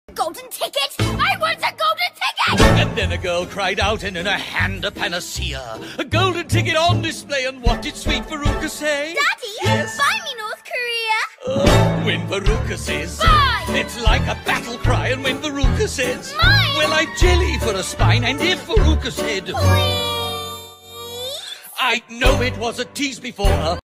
Golden ticket! I want a golden ticket! And then a girl cried out, and in her hand a panacea. A golden ticket on display, and what did sweet Veruca say? Daddy, yes? buy me North Korea! When Veruca says, Buy! It's like a battle cry, and when Veruca says, Mine! Well, I'd jelly for a spine, and if Veruca said, Please? I know it was a tease before.